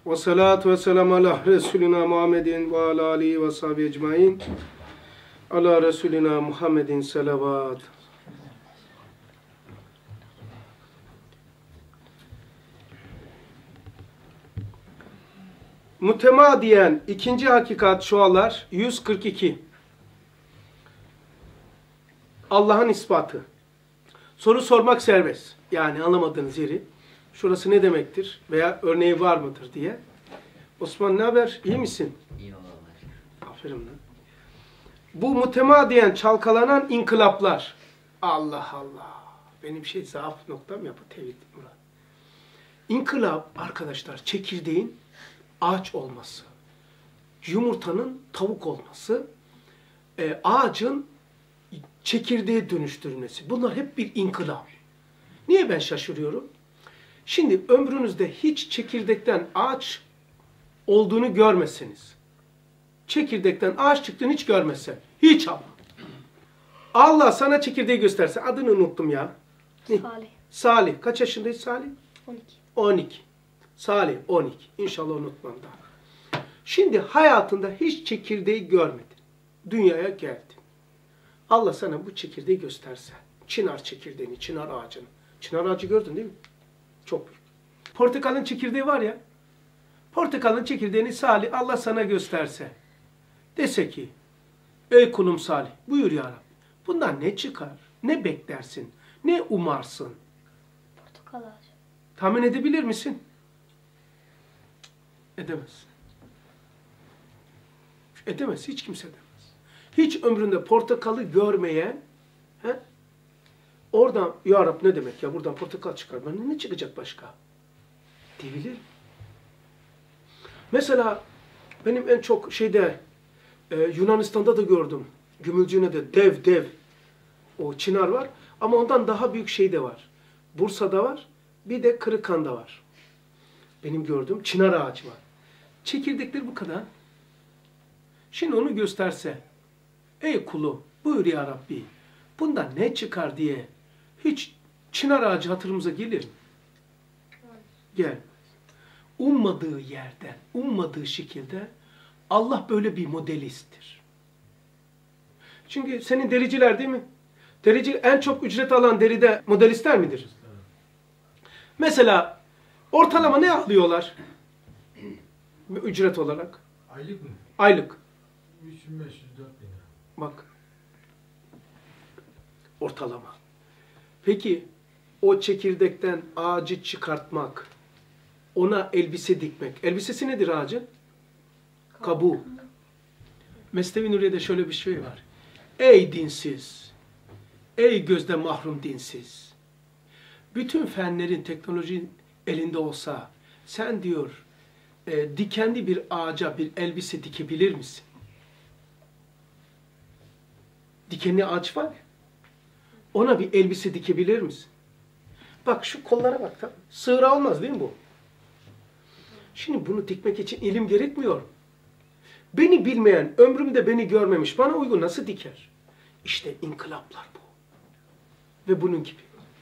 Ve salatu ve selamu ala Resulina Muhammedin ve ala alihi ve sahbihi ecmain. Ala Resulina Muhammedin salavat. Mütemadiyen ikinci hakikat şualar 142. Allah'ın ispatı. Soru sormak serbest. Yani anlamadığınız yeri. Şurası ne demektir? Veya örneği var mıdır diye. Osman ne haber? İyi misin? İyi olanlar. Aferin lan. Bu mütemadiyen çalkalanan inkılaplar. Allah Allah. Benim zaaf noktam ya bu tevhid Murat. İnkılap arkadaşlar çekirdeğin ağaç olması. Yumurtanın tavuk olması. Ağacın çekirdeğe dönüştürülmesi. Bunlar hep bir inkılap. Niye ben şaşırıyorum? Şimdi ömrünüzde hiç çekirdekten ağaç olduğunu görmeseniz, çekirdekten ağaç çıktığını hiç görmezsen, hiç ama. Allah sana çekirdeği gösterse, adını unuttum ya. Ne? Salih. Salih. Kaç yaşındayız Salih? 12. 12. Salih 12. İnşallah unutmam daha. Şimdi hayatında hiç çekirdeği görmedin. Dünyaya geldin. Allah sana bu çekirdeği gösterse, çınar çekirdeğini, çınar ağacını. Çınar ağacı gördün değil mi? Çok büyük. Portakalın çekirdeği var ya, portakalın çekirdeğini Salih Allah sana gösterse, dese ki, ey kulum Salih, buyur ya Rabbi, bundan ne çıkar, ne beklersin, ne umarsın? Portakal ağacı. Tahmin edebilir misin? Edemez. Edemez, hiç kimse edemez. Hiç ömründe portakalı görmeyen, oradan, ya Rabbi ne demek ya, buradan portakal çıkar, benden ne çıkacak başka? Diyebilir. Mesela benim en çok Yunanistan'da da gördüm. Gümülcine'de dev o çınar var. Ama ondan daha büyük de var. Bursa'da var. Bir de Kırıkhan'da var. Benim gördüğüm çınar ağacı var. Çekirdekleri bu kadar. Şimdi onu gösterse, ey kulu buyur ya Rabbi, bundan ne çıkar diye hiç çınar ağacı hatırımıza gelir mi? Gel. Ummadığı yerden, ummadığı şekilde Allah böyle bir modelisttir. Çünkü senin dericiler değil mi? Derici en çok ücret alan deride modelistler midir? Mesela ortalama ne alıyorlar? Ücret olarak. Aylık mı? Aylık. 3500-4000 lira. Bak. Ortalama. Peki o çekirdekten ağacı çıkartmak, ona elbise dikmek. Elbisesi nedir ağacın? Kabuğu. Mesnevi Nuriye'de şöyle bir şey var. Ey dinsiz, ey gözden mahrum dinsiz. Bütün fenlerin, teknolojinin elinde olsa, sen diyor, dikenli bir ağaca bir elbise dikebilir misin? Dikenli ağaç var ya, ona bir elbise dikebilir misin? Bak şu kollara bak. Tamam. Sığıra olmaz değil mi bu? Şimdi bunu dikmek için ilim gerekmiyor. Beni bilmeyen, ömrümde beni görmemiş, bana uygun nasıl diker? İşte inkılaplar bu. Ve bunun gibi.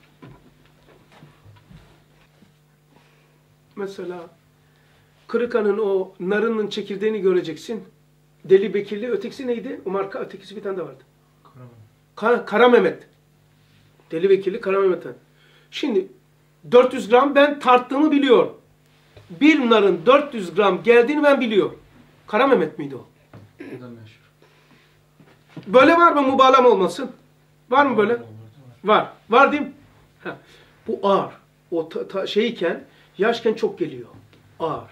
Mesela Kırıkhan'ın o narının çekirdeğini göreceksin. Deli Bekirli, ötekisi neydi? Umarka, ötekisi bir tane de vardı. Kara Mehmet. Deli Bekirli, Kara Mehmet'ten. Şimdi 400 gram ben tarttığımı biliyorum. Bir narın 400 gram geldiğini ben biliyorum. Kara Mehmet miydi o? Böyle var mı mübalağam olmasın? Var mı böyle? Var. Var değil mi? Ha. Bu ağır. O yaşken çok geliyor. Ağır.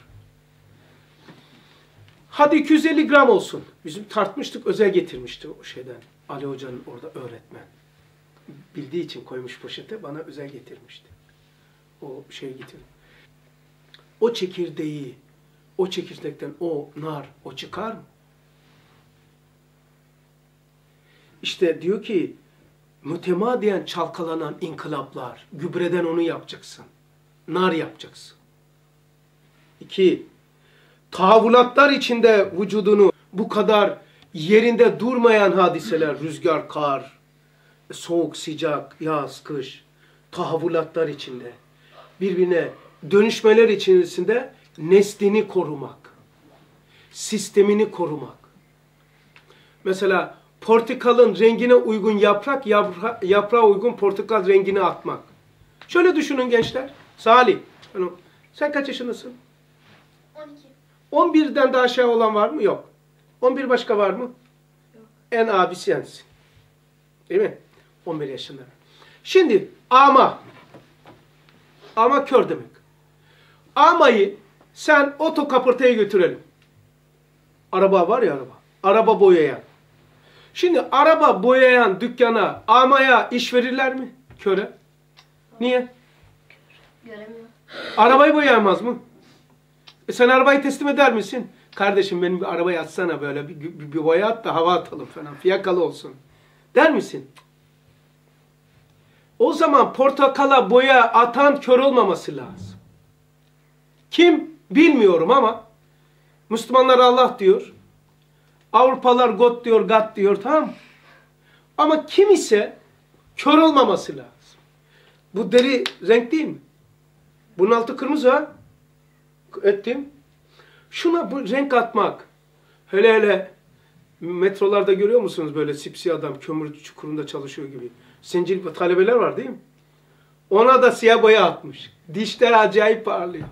Hadi 250 gram olsun. Bizim tartmıştık, özel getirmişti o şeyden. Ali Hoca'nın orada öğretmen. Bildiği için koymuş poşete, bana özel getirmişti. O getirdi. O çekirdeği, o çekirdekten o nar, o çıkar mı? İşte diyor ki, mütemadiyen çalkalanan inkılaplar, gübreden onu yapacaksın. Nar yapacaksın. 2. Tahavvulatlar içinde vücudunu bu kadar yerinde durmayan hadiseler, rüzgar, kar, soğuk, sıcak, yaz, kış, tahavvulatlar içinde, birbirine dönüşmeler içerisinde neslini korumak, sistemini korumak. Mesela portakalın rengine uygun yaprağa uygun portakal rengini atmak. Şöyle düşünün gençler. Salih, sen kaç yaşındasın? 12. 11'den daha aşağı olan var mı? Yok. 11 başka var mı? Yok. En abisi sensin. Değil mi? 11 yaşında. Şimdi ama kör demek. Amayı sen otokaportaya götürelim. Araba var ya araba. Araba boyayan. Şimdi araba boyayan dükkana amaya iş verirler mi? Köre. Niye? Göremiyor. Arabayı boyayamaz mı? Sen arabayı teslim eder misin? Kardeşim benim bir arabayı atsana böyle bir boya at da hava atalım falan. Fiyakalı olsun. Der misin? O zaman portakala boya atan kör olmaması lazım. Kim? Bilmiyorum ama Müslümanlar Allah diyor. Avrupalılar God diyor, God diyor, tamam mı? Ama kim ise kör olmaması lazım. Bu deri renk değil mi? Bunun altı kırmızı ha? Ettim. Şuna bu renk atmak. Hele hele metrolarda görüyor musunuz böyle sipsiyah adam kömür çukurunda çalışıyor gibi. Zencil talebeler var değil mi? Ona da siyah boya atmış. Dişler acayip parlıyor.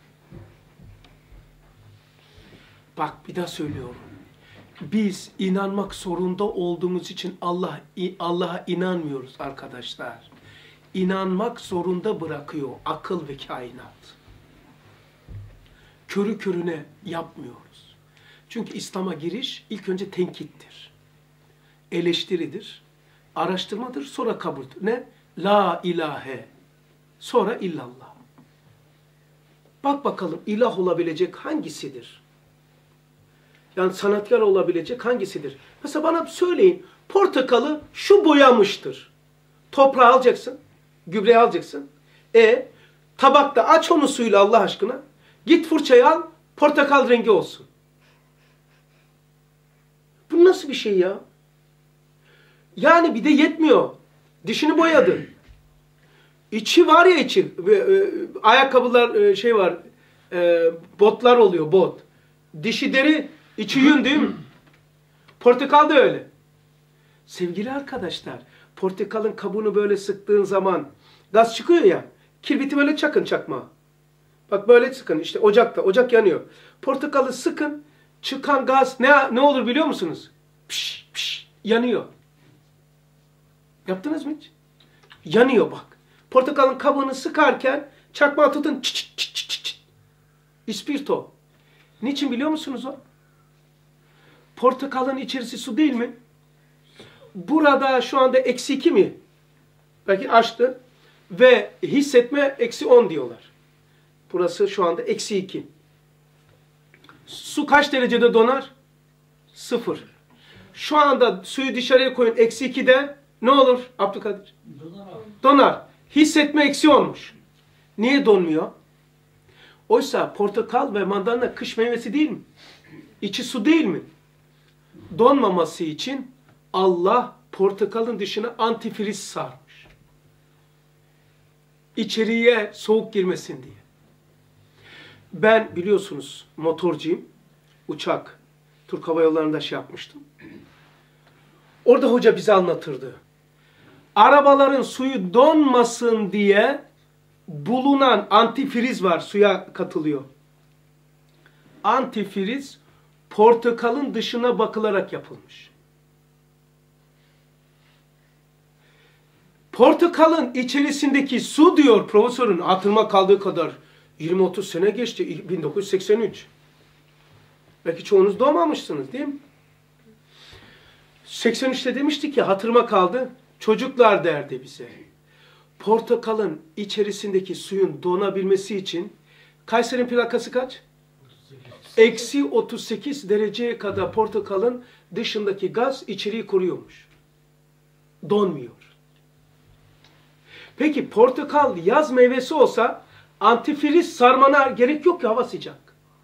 Bak bir daha söylüyorum. Biz inanmak zorunda olduğumuz için Allah'a inanmıyoruz arkadaşlar. İnanmak zorunda bırakıyor akıl ve kainat. Körü körüne yapmıyoruz. Çünkü İslam'a giriş ilk önce tenkittir. Eleştiridir. Araştırmadır, sonra kabuldür. Ne? La ilahe. Sonra illallah. Bak bakalım ilah olabilecek hangisidir? Yani sanatkar olabilecek hangisidir? Mesela bana söyleyin, portakalı şu boyamıştır. Toprağı alacaksın, gübreyi alacaksın. Tabakta aç onu suyla Allah aşkına. Git fırçayı al, portakal rengi olsun. Bu nasıl bir şey ya? Yani bir de yetmiyor. Dişini boyadı. İçi var ya içi. Ayakkabılar şey var. Botlar oluyor bot. Dişi deri, içi yün değil mi? Portakal da öyle. Sevgili arkadaşlar, portakalın kabuğunu böyle sıktığın zaman gaz çıkıyor ya. Kibriti böyle çakın çakma. Bak böyle sıkın işte ocakta. Ocak yanıyor. Portakalı sıkın. Çıkan gaz ne olur biliyor musunuz? Piş piş yanıyor. Yaptınız mı hiç? Yanıyor bak. Portakalın kabuğunu sıkarken çakmağı tutun. Çıt çıt çıt çıt çıt. İspirto. Niçin biliyor musunuz o? Portakalın içerisi su değil mi? Burada şu anda -2 mi? Belki açtı. Ve hissetme -10 diyorlar. Burası şu anda -2. Su kaç derecede donar? 0. Şu anda suyu dışarıya koyun -2'de ne olur Abdülkadir? Donar. Hissetme -10'muş. Niye donmuyor? Oysa portakal ve mandalina kış meyvesi değil mi? İçi su değil mi? Donmaması için Allah portakalın dışına antifriz sarmış. İçeriye soğuk girmesin diye. Ben biliyorsunuz motorcuyum. Uçak, Türk Hava Yolları'nda yapmıştım. Orada hoca bize anlatırdı. Arabaların suyu donmasın diye bulunan antifriz var. Suya katılıyor. Antifriz portakalın dışına bakılarak yapılmış. Portakalın içerisindeki su diyor profesörün hatırıma kaldığı kadar 20-30 sene geçti. 1983. Belki çoğunuz doğmamışsınız değil mi? 83'te demiştik ki hatırıma kaldı. Çocuklar derdi bize. Portakalın içerisindeki suyun donabilmesi için Kayseri'nin plakası kaç? -38 dereceye kadar portakalın dışındaki gaz içeriği koruyormuş. Donmuyor. Peki portakal yaz meyvesi olsa antifriz sarmana gerek yok ki hava sıcak.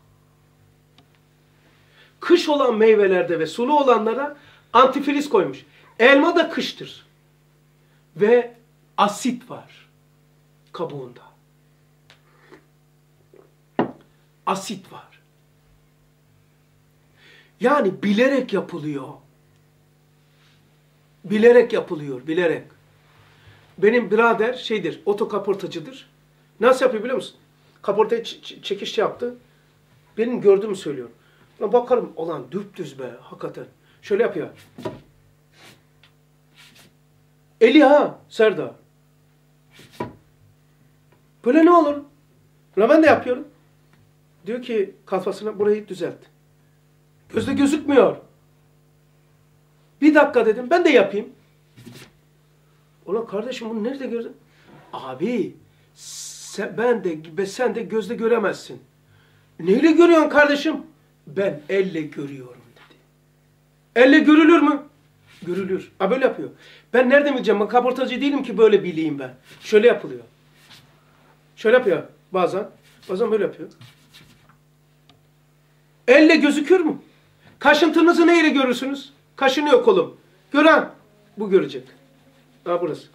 Kış olan meyvelerde ve sulu olanlara antifriz koymuş. Elma da kıştır. Ve asit var kabuğunda. Asit var. Yani bilerek yapılıyor. Bilerek yapılıyor, bilerek. Benim birader şeydir, otokaportacıdır. Nasıl yapıyor biliyor musun? Kaportayı çekiş yaptı. Benim gördüğümü söylüyorum. Ulan bakarım, olan düptüz be, hakikaten. Şöyle yapıyor. Eli ha, Serdar. Böyle ne olur? Ulan ben de yapıyorum. Diyor ki kafasına burayı düzelt. Gözde gözükmüyor. Bir dakika dedim, ben de yapayım. Ulan kardeşim bunu nerede gördün? Abi sen de gözle göremezsin. Neyle görüyorsun kardeşim? Ben elle görüyorum dedi. Elle görülür mü? Görülür. Ha böyle yapıyor. Ben nereden bileceğim? Ben kaportacı değilim ki böyle bileyim ben. Şöyle yapılıyor. Şöyle yapıyor bazen. Bazen böyle yapıyor. Elle gözükür mü? Kaşıntınızı neyle görürsünüz? Kaşınıyor kolum. Gören bu görecek. Ha burası.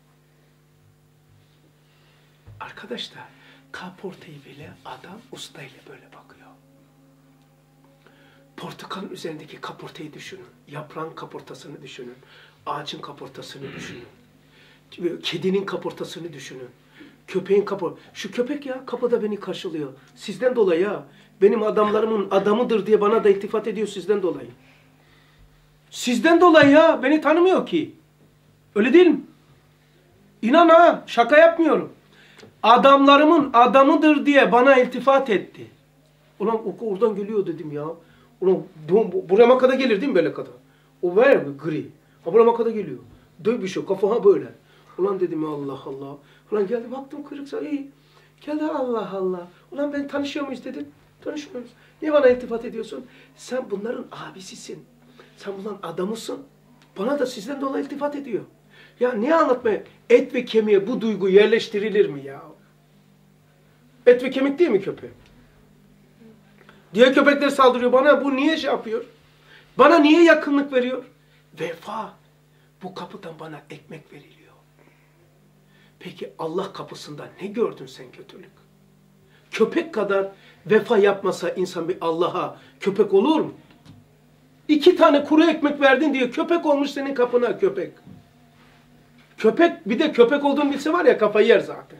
Arkadaşlar kaportayı bile adam ustayla böyle bakıyor. Portakalın üzerindeki kaportayı düşünün. Yaprağın kaportasını düşünün. Ağacın kaportasını düşünün. Kedinin kaportasını düşünün. Köpeğin şu köpek ya kapıda beni karşılıyor. Sizden dolayı ya. Benim adamlarımın adamıdır diye bana da iltifat ediyor sizden dolayı. Sizden dolayı ya. Beni tanımıyor ki. Öyle değil mi? İnan ha. Şaka yapmıyorum. Adamlarımın adamıdır diye bana iltifat etti. Ulan oradan geliyor dedim ya. Ulan burama kadar gelir değil mi böyle kadar? O var ya gri. Ha burama kadar geliyor. Döy bir şey kafa böyle. Ulan dedim ya Allah Allah. Ulan geldi baktım kırıksa iyi. Geldi Allah Allah. Ulan ben tanışıyor muyuz dedim. Tanışmıyoruz. Niye bana iltifat ediyorsun? Sen bunların abisisin. Sen bunların adamısın. Bana da sizden dolayı iltifat ediyor. Ya niye anlatmaya? Et ve kemiğe bu duygu yerleştirilir mi ya? Et ve kemik değil mi köpeğe? Diğer köpekler saldırıyor bana. Bu niye şey yapıyor? Bana niye yakınlık veriyor? Vefa. Bu kapıdan bana ekmek veriliyor. Peki Allah kapısında ne gördün sen kötülük? Köpek kadar vefa yapmasa insan bir Allah'a köpek olur mu? 2 tane kuru ekmek verdin diye köpek olmuş senin kapına köpek. Köpek bir de köpek olduğunu bilse var ya kafayı yer zaten.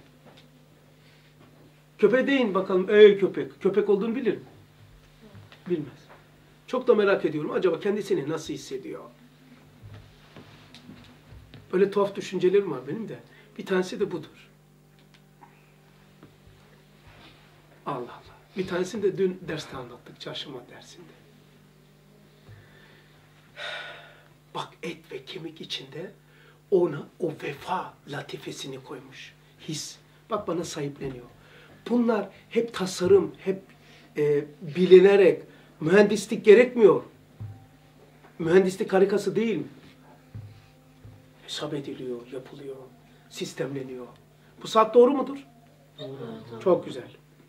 Köpeğe deyin bakalım ey köpek. Köpek olduğunu bilir mi? Bilmez. Çok da merak ediyorum. Acaba kendisini nasıl hissediyor? Böyle tuhaf düşüncelerim var benim de. Bir tanesi de budur. Allah Allah. Bir tanesini de dün derste anlattık. Çarşamba dersinde. Bak et ve kemik içinde ona o vefa latifesini koymuş. His. Bak bana sahipleniyor. Bunlar hep tasarım, hep bilinerek, mühendislik gerekmiyor. Mühendislik harikası değil mi? Hesap ediliyor, yapılıyor, sistemleniyor. Bu saat doğru mudur? Doğru. Çok güzel.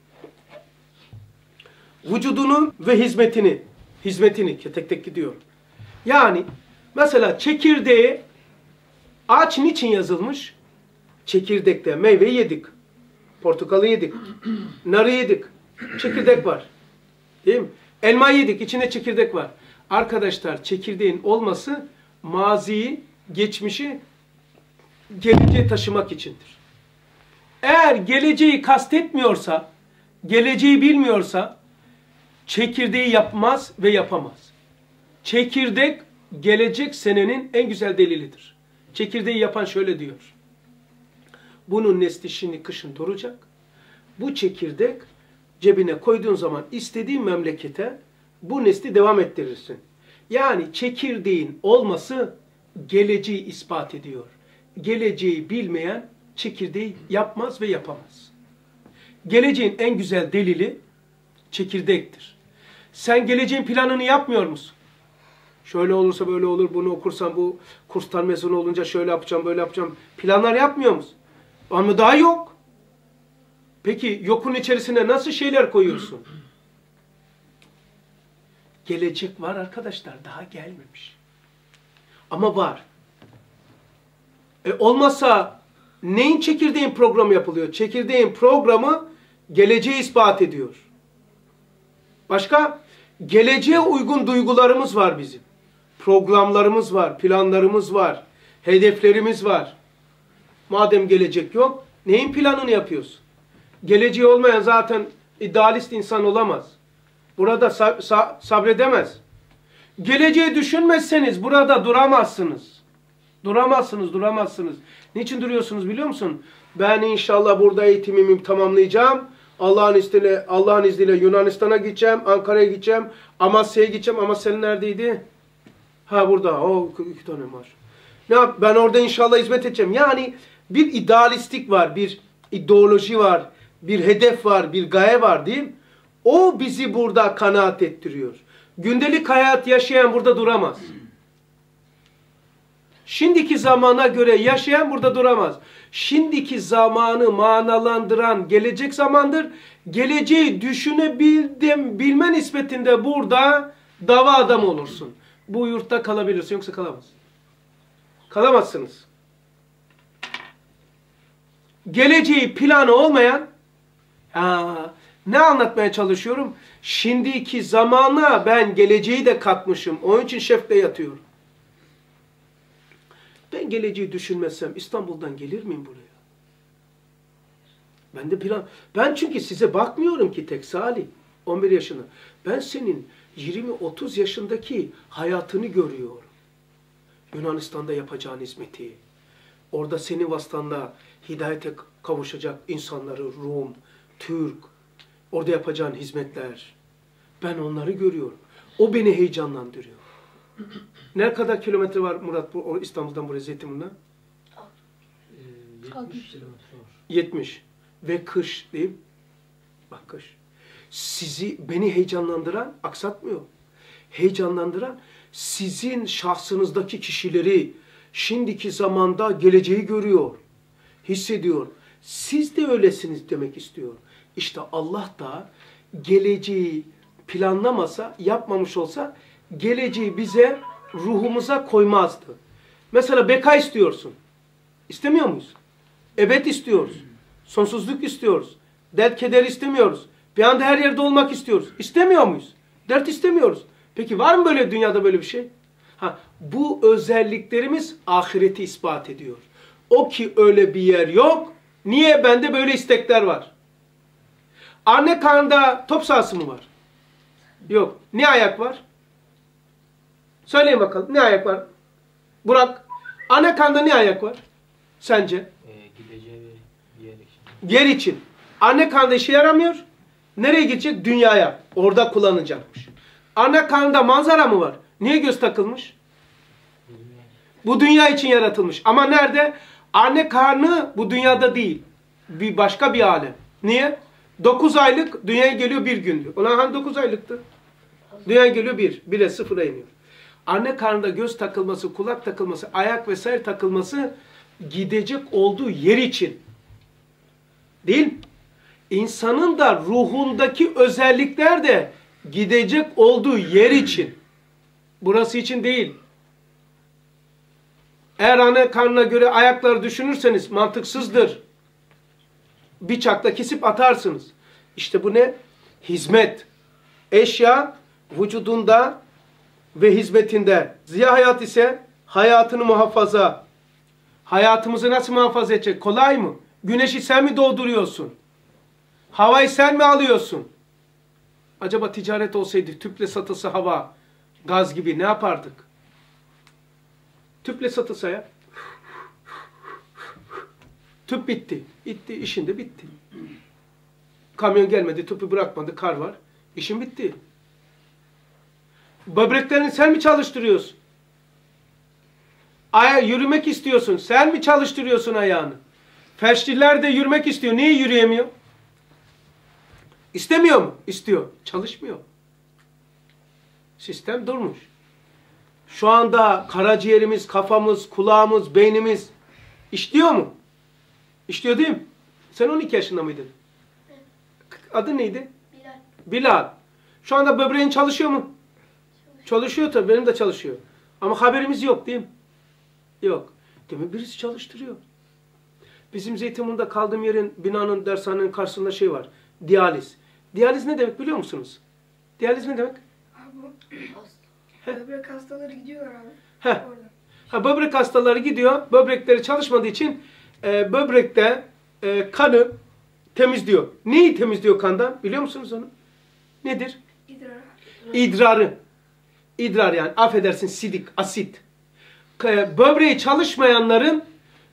Vücudunu ve hizmetini tek tek gidiyor. Yani mesela çekirdeği ağaç niçin yazılmış? Çekirdekte meyveyi yedik. Portakalı yedik. Narı yedik. Çekirdek var. Değil mi? Elma yedik. İçinde çekirdek var. Arkadaşlar çekirdeğin olması maziyi, geçmişi geleceğe taşımak içindir. Eğer geleceği kastetmiyorsa, geleceği bilmiyorsa çekirdeği yapmaz ve yapamaz. Çekirdek gelecek senenin en güzel delilidir. Çekirdeği yapan şöyle diyor. Bunun nesli şimdi kışın duracak. Bu çekirdek cebine koyduğun zaman istediğin memlekete bu nesli devam ettirirsin. Yani çekirdeğin olması geleceği ispat ediyor. Geleceği bilmeyen çekirdeği yapmaz ve yapamaz. Geleceğin en güzel delili çekirdektir. Sen geleceğin planını yapmıyor musun? Şöyle olursa böyle olur, bunu okursam bu kurstan mezun olunca şöyle yapacağım, böyle yapacağım. Planlar yapmıyor musun? Ama daha yok. Peki yokun içerisine nasıl şeyler koyuyorsun? Gelecek var arkadaşlar, daha gelmemiş. Ama var. Olmazsa neyin çekirdeğin programı yapılıyor? Çekirdeğin programı geleceği ispat ediyor. Başka? Geleceğe uygun duygularımız var bizim. Programlarımız var, planlarımız var, hedeflerimiz var. Madem gelecek yok, neyin planını yapıyorsun? Geleceği olmayan zaten idealist insan olamaz. Burada sabredemez. Geleceği düşünmezseniz burada duramazsınız. Duramazsınız. Niçin duruyorsunuz biliyor musun? Ben inşallah burada eğitimimi tamamlayacağım. Allah'ın izniyle Yunanistan'a gideceğim, Ankara'ya gideceğim, Amasya'ya gideceğim. Amasya neredeydi? Ha burada. O 2 tane var. Ne yap? Ben orada inşallah hizmet edeceğim. Yani bir idealistlik var, bir ideoloji var, bir hedef var, bir gaye var değil mi? O bizi burada kanaat ettiriyor. Gündelik hayat yaşayan burada duramaz. Şimdiki zamana göre yaşayan burada duramaz. Şimdiki zamanı manalandıran gelecek zamandır. Geleceği bilme nispetinde burada dava adam olursun. Bu yurtta kalabilirsin, yoksa kalamaz. Kalamazsınız. Geleceği planı olmayan, ne anlatmaya çalışıyorum? Şimdiki zamana ben geleceği de katmışım. Onun için şefte yatıyorum. Ben geleceği düşünmezsem İstanbul'dan gelir miyim buraya? Ben de plan... Ben çünkü size bakmıyorum ki tek Salih. 11 yaşında. Ben senin 20-30 yaşındaki hayatını görüyorum. Yunanistan'da yapacağın hizmeti. Orada senin vasıtanla hidayete kavuşacak insanları, Rum, Türk. Orada yapacağın hizmetler. Ben onları görüyorum. O beni heyecanlandırıyor. Ne kadar kilometre var Murat İstanbul'dan buraya Zeytinburnu'na? 70 kilometre var. 70. Ve kış değil mi? Bak kış. Beni heyecanlandıran, aksatmıyor. Heyecanlandıran sizin şahsınızdaki kişileri şimdiki zamanda geleceği görüyor. Hissediyor. Siz de öylesiniz demek istiyor. İşte Allah da geleceği planlamasa, yapmamış olsa geleceği bize, ruhumuza koymazdı. Mesela beka istiyorsun. İstemiyor muyuz? Ebed istiyoruz. Sonsuzluk istiyoruz. Dert keder istemiyoruz. Bir anda her yerde olmak istiyoruz. İstemiyor muyuz? Dert istemiyoruz. Peki var mı böyle dünyada böyle bir şey? Bu özelliklerimiz ahireti ispat ediyor. O ki öyle bir yer yok. Niye? Bende böyle istekler var. Anne karnında top sahası mı var? Yok. Ne ayak var? Söyleyin bakalım. Ne ayak var? Burak. Anne karnında ne ayak var? Sence? Gideceği bir yer için. Yer için. Anne karnında işe yaramıyor. Nereye gidecek? Dünyaya. Orada kullanacakmış. Anne karnında manzara mı var? Niye göz takılmış? Bu dünya için yaratılmış. Ama nerede? Anne karnı bu dünyada değil. Başka bir alem. Niye? 9 aylık dünyaya geliyor 1 gün diyor. Ulan hani 9 aylıktı? Dünyaya geliyor 1. 1'e 0'a iniyor. Anne karnında göz takılması, kulak takılması, ayak vesaire takılması gidecek olduğu yer için. Değil mi? İnsanın da ruhundaki özellikler de gidecek olduğu yer için. Burası için değil. Eğer anne karnına göre ayakları düşünürseniz mantıksızdır. Bıçakla kesip atarsınız. İşte bu ne? Hizmet. Eşya vücudunda ve hizmetinde. Ziya hayat ise hayatını muhafaza. Hayatımızı nasıl muhafaza edecek? Kolay mı? Güneşi sen mi doğduruyorsun? Havayı sen mi alıyorsun? Acaba ticaret olsaydı tüple satılsa hava, gaz gibi ne yapardık? Tüple satılsa ya. Tüp bitti. Bitti. İşin de bitti. Kamyon gelmedi, tüpü bırakmadı, kar var. İşin bitti. Böbreklerini sen mi çalıştırıyorsun? Yürümek istiyorsun. Sen mi çalıştırıyorsun ayağını? Felçliler de yürümek istiyor. Niye yürüyemiyor? İstemiyor mu? İstiyor. Çalışmıyor. Sistem durmuş. Şu anda karaciğerimiz, kafamız, kulağımız, beynimiz işliyor mu? İşliyor değil mi? Sen 12 yaşında mıydın? Adı neydi? Bilal. Bilal. Şu anda böbreğin çalışıyor mu? Çalışıyor tabii. Benim de çalışıyor. Ama haberimiz yok değil mi? Yok. Demek birisi çalıştırıyor. Bizim Zeytinburnu'nda kaldığım yerin, binanın, dershanenin karşısında şey var. Diyaliz. Diyaliz ne demek biliyor musunuz? Diyaliz ne demek? Böbrek hastaları gidiyorlar abi. Heh. Orada. Ha, böbrek hastaları gidiyor. Böbrekleri çalışmadığı için böbrekte kanı temizliyor. Neyi temizliyor kandan? Biliyor musunuz onu? Nedir? İdrar. İdrarı. İdrar yani affedersin sidik, asit. Böbreği çalışmayanların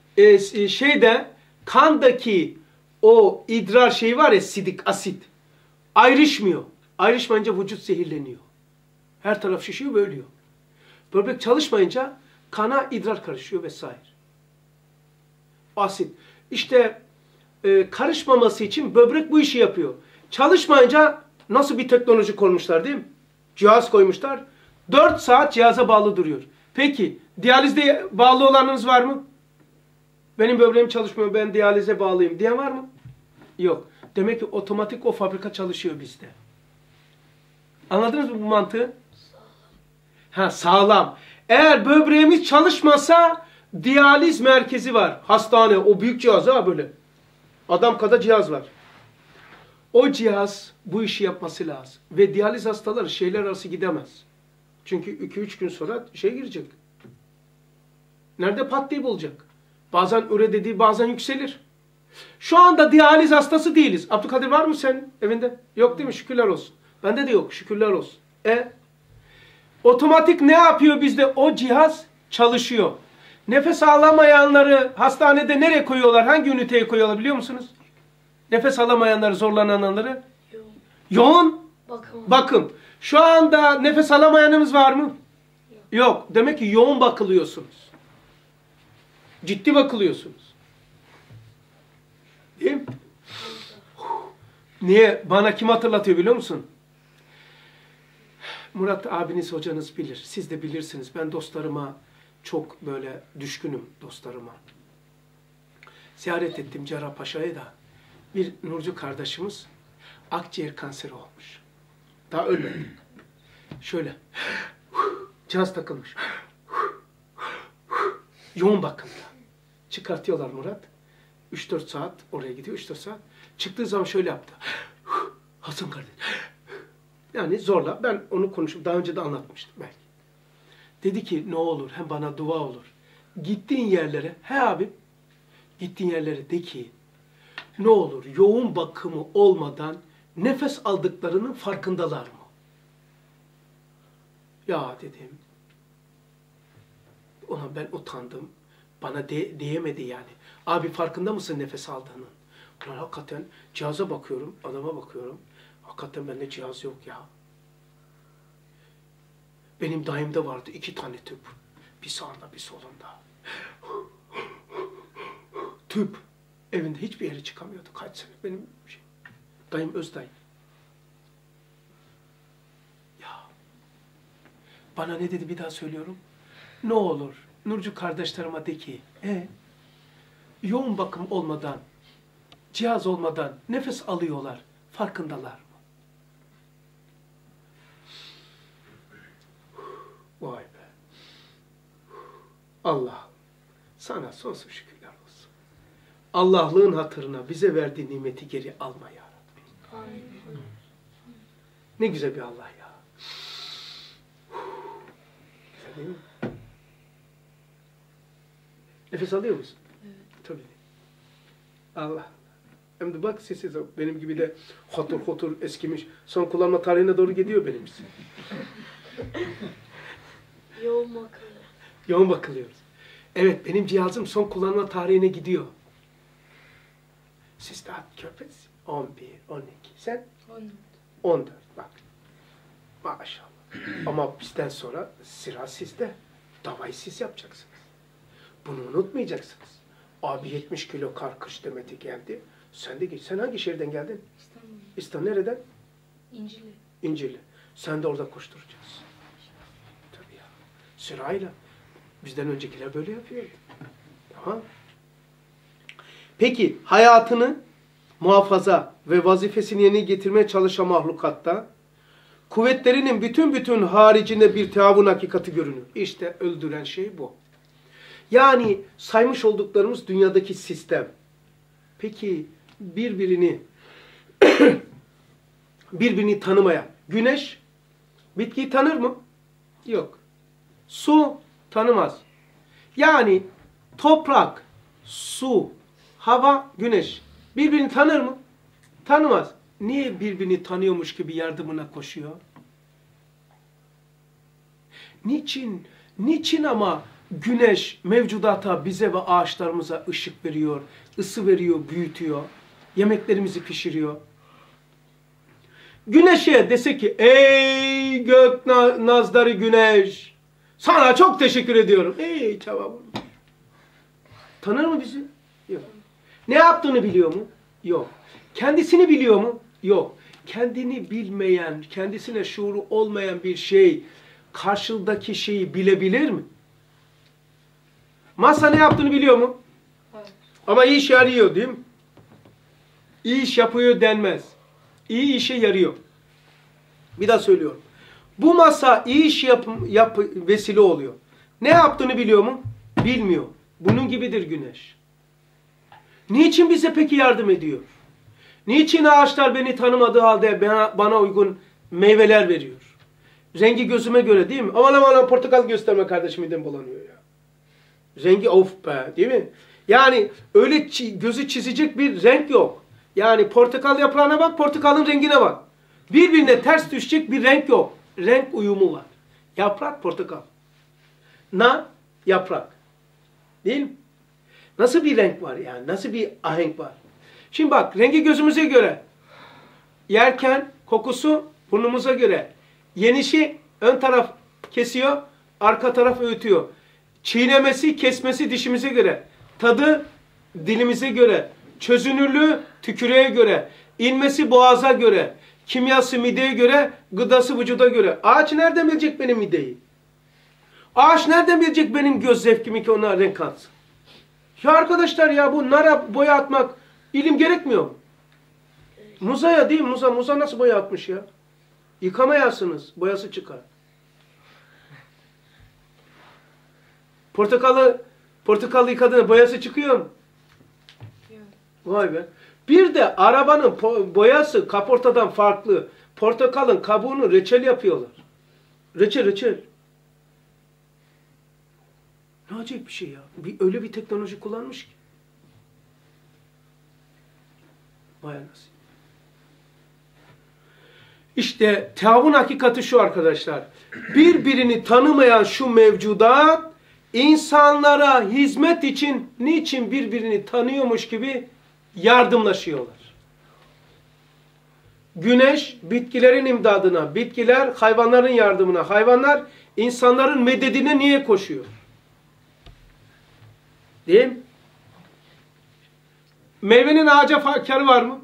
kandaki o idrar şeyi var ya sidik, asit. Ayrışmıyor. Ayrışmayınca vücut zehirleniyor. Her taraf şişiyor ve ölüyor. Böbrek çalışmayınca kana idrar karışıyor vesaire. Asit. İşte karışmaması için böbrek bu işi yapıyor. Çalışmayınca nasıl bir teknoloji koymuşlar değil mi? Cihaz koymuşlar. 4 saat cihaza bağlı duruyor. Peki diyalizde bağlı olanınız var mı? Benim böbreğim çalışmıyor, ben diyalize bağlıyım diyen var mı? Yok. Demek ki otomatik o fabrika çalışıyor bizde. Anladınız mı bu mantığı? Ha, sağlam. Eğer böbreğimiz çalışmasa diyaliz merkezi var. Hastane, o büyük cihaz ha böyle. Adam kadar cihaz var. O cihaz bu işi yapması lazım. Ve diyaliz hastaları şeyler arası gidemez. Çünkü 2-3 gün sonra girecek. Nerede patlayıp olacak? Bazen üre dediği bazen yükselir. Şu anda diyaliz hastası değiliz. Abdülkadir var mı senin evinde? Yok değil mi? Şükürler olsun. Bende de yok. Şükürler olsun. Otomatik ne yapıyor bizde? O cihaz çalışıyor. Nefes alamayanları hastanede nereye koyuyorlar? Hangi üniteye koyuyorlar biliyor musunuz? Nefes alamayanları, zorlananları? Yoğun bakım. Şu anda nefes alamayanımız var mı? Yok. Demek ki yoğun bakılıyorsunuz. Ciddi bakılıyorsunuz. Değil mi? Niye? Bana kim hatırlatıyor biliyor musun? Murat abiniz, hocanız bilir. Siz de bilirsiniz. Ben dostlarıma çok böyle düşkünüm dostlarıma. Ziyaret ettim Cerrahpaşa'ya da. Bir Nurcu kardeşimiz akciğer kanseri olmuş. Daha ölmedi. Şöyle. Cihaz takılmış. Yoğun bakımda. Çıkartıyorlar Murat. 3-4 saat oraya gidiyor. 3-4 saat. Çıktığı zaman şöyle yaptı. Hasan kardeş. Yani zorla. Ben onu konuşup daha önce de anlatmıştım belki. Dedi ki ne olur hem bana dua olur. Gittiğin yerlere abi gittiğin yerlere de ki ne olur yoğun bakımı olmadan nefes aldıklarının farkındalar mı? Ya dedim. Ona ben utandım. Bana diyemedi yani. Abi farkında mısın nefes aldığının? Ulan hakikaten cihaza bakıyorum, adama bakıyorum. Hakikaten bende cihaz yok ya. Benim dayımda vardı 2 tane tüp. Bir sağında bir solunda. Tüp. Evinde hiçbir yere çıkamıyordu. Kaç sene benim dayım öz dayım. Ya. Bana ne dedi bir daha söylüyorum. Ne olur Nurcu kardeşlerime de ki yoğun bakım olmadan, cihaz olmadan nefes alıyorlar. Farkındalar mı? Vay be. Allah sana sonsuz şükürler olsun. Allah'lığın hatırına bize verdiği nimeti geri alma ya Rabbi. Amin. Ne güzel bir Allah ya. Güzel değil mi? Nefes alıyor musun? Evet. Tabii. Allah. Hem de bak sessiz benim gibi de hotur eskimiş. Son kullanma tarihine doğru gidiyor benimkisi. Yoğun bakılıyor. Yoğun bakılıyoruz. Evet benim cihazım son kullanma tarihine gidiyor. Siz daha köpez. 11, 12. Sen? 14. Bak. Maşallah. Ama bizden sonra sıra sizde. Davayı siz yapacaksınız. Bunu unutmayacaksınız. Abi 70 kilo kış demeti geldi. Sen de geç. Sen hangi şehirden geldin? İstanbul. İstanbul nereden? İncili. İncili. Sen de orada koşturacaksın. Tabii ya. Sırayla. Bizden öncekiler böyle yapıyordu. Tamam. Peki hayatını muhafaza ve vazifesini yerine getirmeye çalışan mahlukatta kuvvetlerinin bütün haricinde bir teavun hakikati görünür. İşte öldüren şey bu. Yani saymış olduklarımız dünyadaki sistem. Peki birbirini tanımaya. Güneş bitkiyi tanır mı? Yok. Su tanımaz. Yani toprak, su, hava, güneş birbirini tanır mı? Tanımaz. Niye birbirini tanıyormuş gibi yardımına koşuyor? Niçin? Niçin ama güneş mevcudata, bize ve ağaçlarımıza ışık veriyor, ısı veriyor, büyütüyor, yemeklerimizi pişiriyor? Güneşe dese ki, ey gök nazları güneş, sana çok teşekkür ediyorum. Ey çabuk. Tanır mı bizi? Yok. Ne yaptığını biliyor mu? Yok. Kendisini biliyor mu? Yok. Kendini bilmeyen, kendisine şuuru olmayan bir şey, karşıdaki şeyi bilebilir mi? Masa ne yaptığını biliyor mu? Evet. Ama iyi iş yarıyor değil mi? İyi iş yapıyor denmez. İyi işe yarıyor. Bir daha söylüyorum. Bu masa iyi iş vesile oluyor. Ne yaptığını biliyor mu? Bilmiyor. Bunun gibidir güneş. Niçin bize peki yardım ediyor? Niçin ağaçlar beni tanımadığı halde bana uygun meyveler veriyor? Rengi gözüme göre değil mi? Aman aman portakal gösterme kardeşim, midem bulanıyor ya. Rengi of be değil mi? Yani öyle gözü çizecek bir renk yok. Yani portakal yaprağına bak, portakalın rengine bak. Birbirine ters düşecek bir renk yok. Renk uyumu var. Yaprak, portakal. Yaprak. Değil mi? Nasıl bir renk var yani? Nasıl bir ahenk var? Şimdi bak, rengi gözümüze göre. Yerken kokusu burnumuza göre. Yenişi ön taraf kesiyor, arka taraf öğütüyor. Çiğnemesi, kesmesi dişimize göre. Tadı dilimize göre. Çözünürlüğü tükürüğe göre. İnmesi boğaza göre. Kimyası mideye göre, gıdası vücuda göre. Ağaç nereden bilecek benim mideyi? Ağaç nereden bilecek benim göz zevkimi ki ona renk atsın? Ya arkadaşlar ya, bu nara boya atmak ilim gerekmiyor mu? Muzaya değil mi? Muza nasıl boya atmış ya? Yıkamayasınız. Boyası çıkar. Portakalı yıkadığında boyası çıkıyor mu? Vay be. Bir de arabanın boyası kaportadan farklı. Portakalın kabuğunu reçel yapıyorlar. Reçel. Ne acayip bir şey ya. Öyle bir teknoloji kullanmış ki. Vay anasını. İşte teavun hakikati şu arkadaşlar. Birbirini tanımayan şu mevcudat insanlara hizmet için niçin birbirini tanıyormuş gibi yardımlaşıyorlar. Güneş bitkilerin imdadına, bitkiler hayvanların yardımına, hayvanlar insanların mededine niye koşuyor? Değil mi? Meyvenin ağaca karı var mı?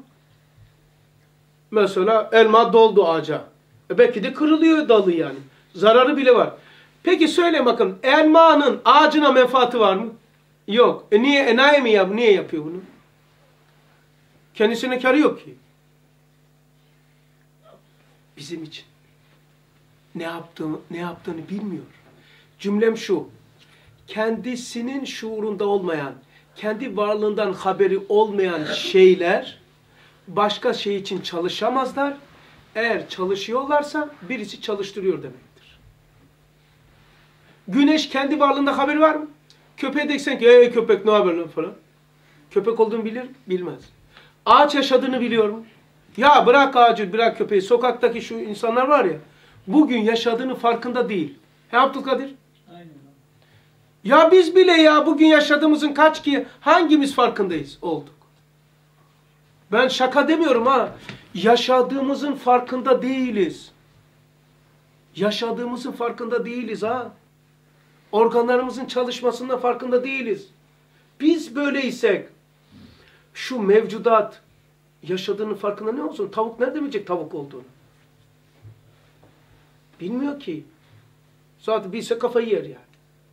Mesela elma doldu ağaca. Belki de kırılıyor dalı yani. Zararı bile var. Peki söyle bakın, elmanın ağacına menfaati var mı? Yok. Niye enayi mi ya? Niye yapıyor bunu? Kendisine karı yok ki. Bizim için. Ne yaptığını bilmiyor. Cümlem şu. Kendisinin şuurunda olmayan, kendi varlığından haberi olmayan şeyler başka şey için çalışamazlar. Eğer çalışıyorlarsa birisi çalıştırıyor demektir. Güneş kendi varlığında haberi var mı? Köpeğe deksen ki ey köpek ne haber lan falan. Köpek olduğunu bilmez. Ağaç yaşadığını biliyor mu? Ya bırak ağacı, bırak köpeği. Sokaktaki şu insanlar var ya, bugün yaşadığını farkında değil. He Abdülkadir? Aynen. Ya biz bile ya bugün yaşadığımızın hangimiz farkındayız olduk? Ben şaka demiyorum ha. Yaşadığımızın farkında değiliz. Yaşadığımızın farkında değiliz ha. Organlarımızın çalışmasının farkında değiliz. Biz böyleysek şu mevcudat yaşadığının farkında ne olsun? Tavuk nerede bilecek tavuk olduğunu? Bilmiyor ki. Zaten bilse kafayı yer yani.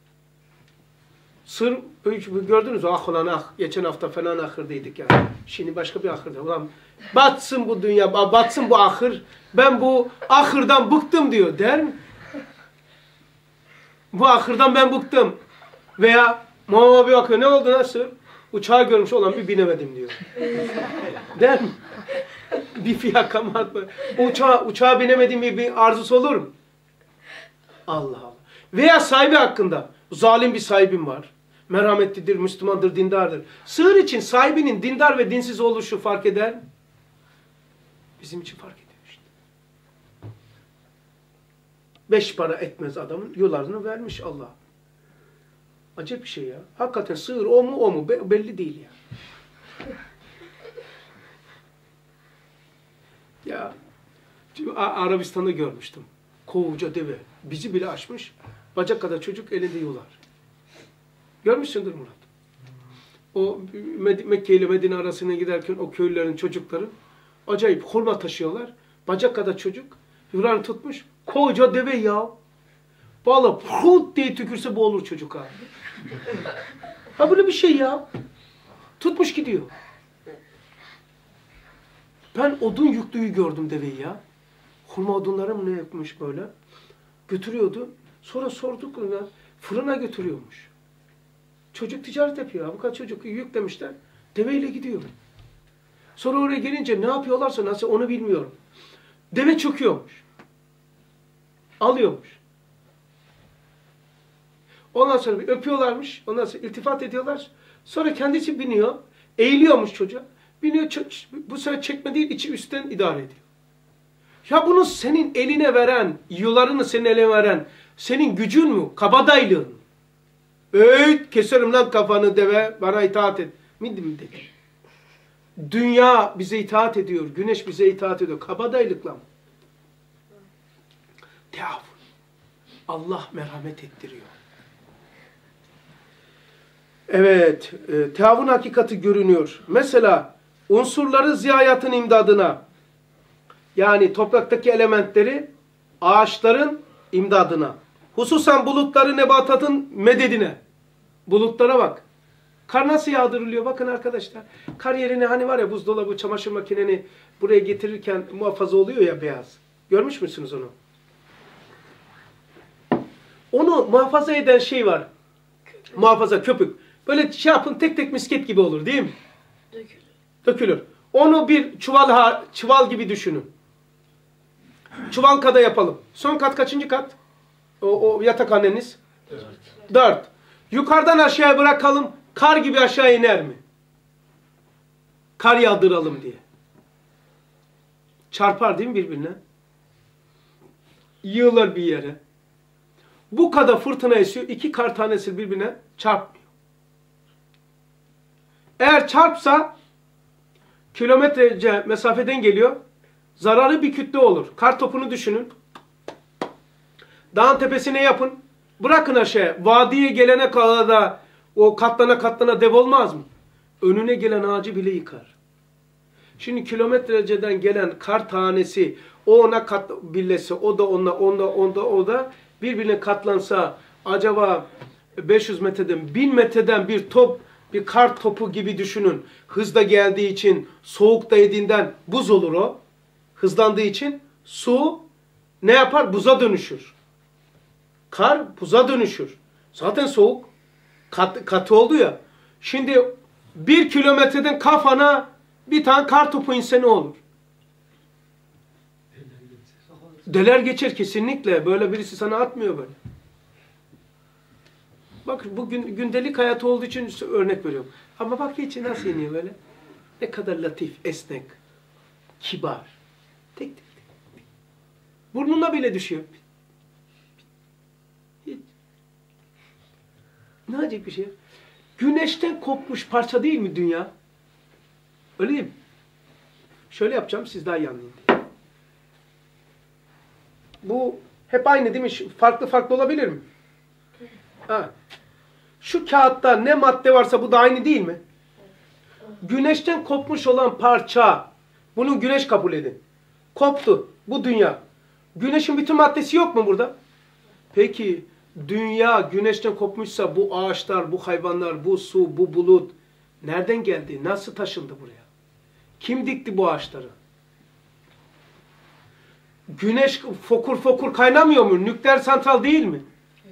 Sır, gördünüz mü? Ah ulan ah. Geçen hafta falan ahırdaydık yani. Şimdi başka bir ahırda. Ulan batsın bu dünya, batsın bu ahır. Ben bu ahırdan bıktım diyor. Der mi? Bu ahırdan ben bıktım. Veya mama bir bakıyor. Ne oldu nasıl? Uçağı görmüş olan bir binemedim diyor. Der mi? Bir fiyakamat mı? Uçağa binemediğim bir arzusu olur mu? Allah Allah. Veya sahibi hakkında. Zalim bir sahibim var. Merhametlidir, Müslümandır, dindardır. Sığır için sahibinin dindar ve dinsiz oluşu fark eder mi? Bizim için fark ediyor işte. 5 para etmez adamın yularını vermiş Allah. Acayip bir şey ya. Hakikaten sığır o mu belli değil ya. Ya Arabistan'da görmüştüm. Kovuca deve. Bizi bile aşmış. Bacak kadar çocuk elinde yular. Görmüşsündür Murat. O Mekke ile Medine arasına giderken o köylülerin çocukları acayip hurma taşıyorlar. Bacak kadar çocuk yularını tutmuş. Koca deve ya. Vallahi put diye tükürse boğulur çocuk ha. Ha böyle bir şey ya. Tutmuş gidiyor. Ben odun yüklüğü gördüm deveyi ya. Hurma odunları mı ne yapmış böyle. Götürüyordu. Sonra sorduk ona. Fırına götürüyormuş. Çocuk ticaret yapıyor. Bu kadar çocuk yüklemişler. Deveyle gidiyor. Sonra oraya gelince ne yapıyorlarsa nasıl onu bilmiyorum. Deve çöküyormuş. Alıyormuş. Ondan sonra bir öpüyorlarmış. Ondan sonra iltifat ediyorlar. Sonra kendisi biniyor. Eğiliyormuş çocuğa. Biniyor. Bu sefer çekme değil, içi üstten idare ediyor. Ya bunu senin eline veren, yularını senin eline veren, senin gücün mü? Kabadaylığın mı? Öğüt keserim lan kafanı deve, bana itaat et. Mi dedi. Dünya bize itaat ediyor, güneş bize itaat ediyor. Kabadaylıkla mı? Teavun. Allah merhamet ettiriyor. Evet, teavun hakikati görünüyor. Mesela unsurları ziyayatın imdadına, yani topraktaki elementleri ağaçların imdadına, hususan bulutları nebatatın mededine. Bulutlara bak. Kar nasıl yağdırılıyor? Bakın arkadaşlar. Kar yerine hani var ya buzdolabı, çamaşır makineni buraya getirirken muhafaza oluyor ya beyaz. Görmüş müsünüz onu? Onu muhafaza eden şey var. Muhafaza, köpük. Böyle şey yapın tek tek misket gibi olur değil mi? Dökülür. Dökülür. Onu bir çuval gibi düşünün. Çuvankada yapalım. Son kat kaçıncı kat? O yatakhaneniz? 4. Yukarıdan aşağıya bırakalım. Kar gibi aşağı iner mi? Kar yağdıralım diye. Çarpar değil mi birbirine? Yığılır bir yere. Bu kadar fırtına esiyor. 2 kar tanesi birbirine çarpmıyor. Eğer çarpsa kilometrece mesafeden geliyor. Zararı bir kütle olur. Kar topunu düşünün. Dağın tepesine yapın. Bırakın aşağıya. Vadiye gelene kadar da o katlana dev olmaz mı? Önüne gelen ağacı bile yıkar. Şimdi kilometreceden gelen kar tanesi o ona birleşse, o da o da birbirine katlansa acaba 500 metreden 1000 metreden bir kar topu gibi düşünün. Hızla geldiği için soğuk değdiğinden buz olur o. Hızlandığı için su ne yapar? Buza dönüşür. Kar buza dönüşür. Zaten soğuk. Katı oldu ya. Şimdi 1 kilometreden kafana bir tane kar topu inse ne olur? Deler geçer kesinlikle. Böyle birisi sana atmıyor böyle. Bak bu gündelik hayatı olduğu için örnek veriyorum. Ama bak hiç nasıl yeniyor böyle. Ne kadar latif, esnek, kibar. Tek. Burnuna bile düşüyor. Hiç. Ne acayip bir şey. Güneşten kopmuş parça değil mi dünya? Öyle değil mi? Şöyle yapacağım siz daha iyi anlayın diye. Bu hep aynı değil mi? Farklı olabilir mi? Ha. Şu kağıtta ne madde varsa bu da aynı değil mi? Güneşten kopmuş olan parça. Bunu güneş kabul edin. Koptu. Bu dünya. Güneşin bütün maddesi yok mu burada? Peki dünya güneşten kopmuşsa bu ağaçlar, bu hayvanlar, bu su, bu bulut nereden geldi? Nasıl taşındı buraya? Kim dikti bu ağaçları? Güneş fokur kaynamıyor mu? Nükleer santral değil mi?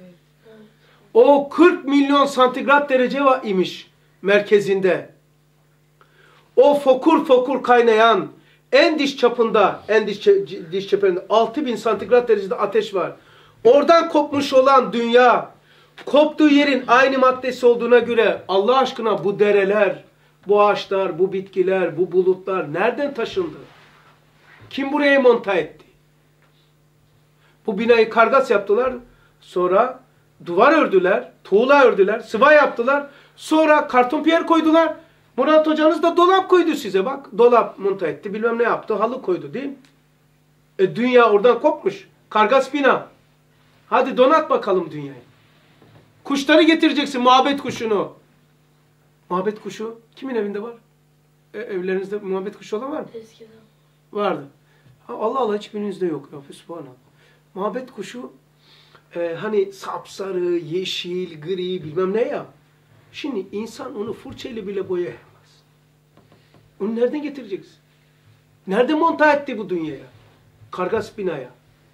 O 40 milyon santigrat derece imiş merkezinde. O fokur kaynayan en diş çapında 6000 santigrat derecede ateş var. Oradan kopmuş olan dünya, koptuğu yerin aynı maddesi olduğuna göre Allah aşkına bu dereler, bu ağaçlar, bu bitkiler, bu bulutlar nereden taşındı? Kim buraya monta etti? Bu binayı kargas yaptılar, sonra duvar ördüler, tuğla ördüler, sıva yaptılar, sonra karton piyer koydular. Murat hocanız da dolap koydu size bak. Dolap monta etti, bilmem ne yaptı, halı koydu değil mi? Dünya oradan kopmuş. Kargas bina. Hadi donat bakalım dünyayı. Kuşları getireceksin, muhabbet kuşunu. Muhabbet kuşu kimin evinde var? Evlerinizde muhabbet kuşu olan var mı? Eskiden. Vardı. Allah Allah hiçbirinizde yok. Ya, Sübhanallah. Muhabbet kuşu hani sapsarı, yeşil, gri bilmem ne ya. Şimdi insan onu fırçayla bile boyayamaz. Onu nereden getireceksin? Nerede monta etti bu dünyaya? Kargas binaya.